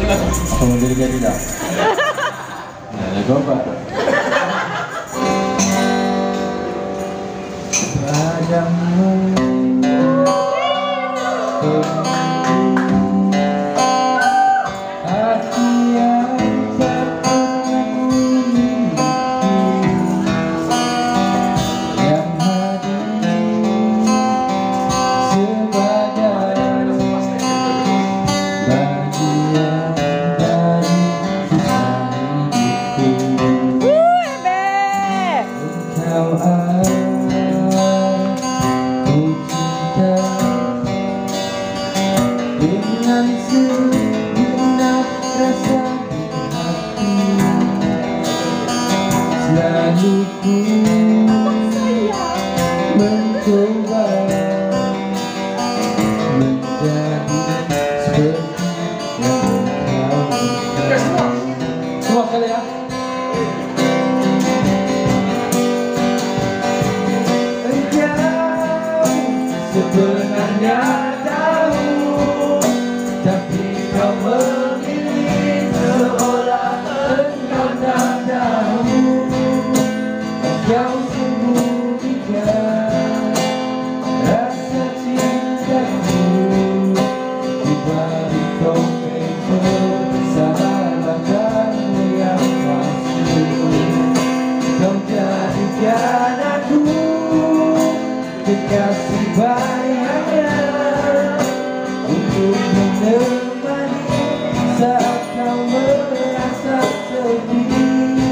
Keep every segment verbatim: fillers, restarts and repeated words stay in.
Kamu jadi tidak? Nah, lagu apa? Padamu hati yang tak pernah memiliki, yang hadir sebagai bagian dari kisah hidupku. Engkau dengan segenap rasa di hati, selalu ku mencoba menjadi seperti yang kau inginkan. Semua kali ya. Engkau sebenarnya kau sembunyikan rasa cintamu di balik topeng persahabatanmu yang palsu. Kau jadikan aku kekasih bayangan untuk menemani saat kau merasa sedih.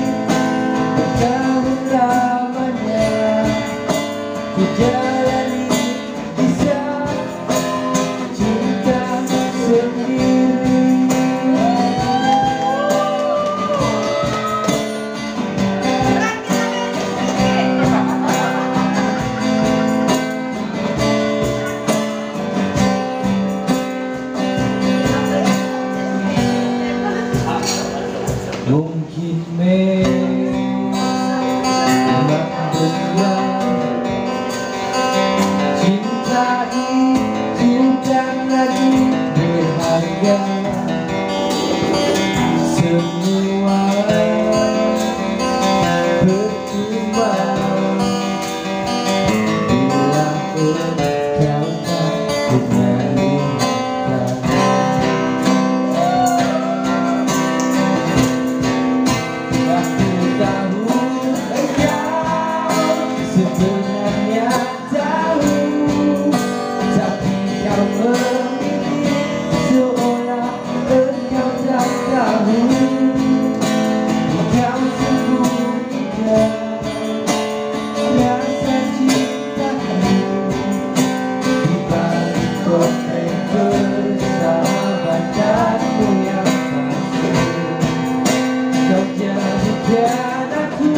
Ku jalani kisah cinta sendiri. Mungkin memang benar cinta itu dan lagi berharga. Semua percuma bila engkau tak menyalurkan. Aku tahu engkau sebenarnya tahu, tapi kau memilih seolah engkau tak tahu. Kau sembunyikan rasa cintamu di balik topeng persahabatanmu yang palsu. Kau jadikan aku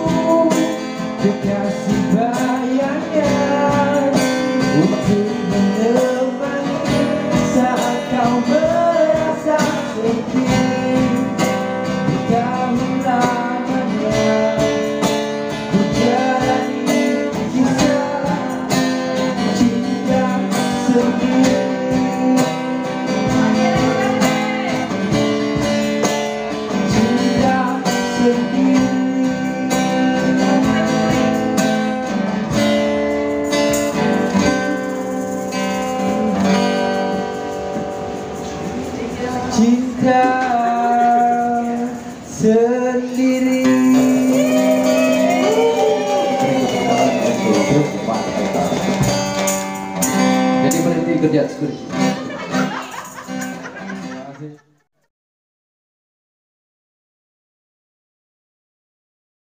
kekasih bayangan untuk menemani saat kau merasa sedih. Di tahun lamanya ku jalani kisah cinta sendiri. Cinta sendiri. Cinta sendiri. Jadi berhenti kerja security.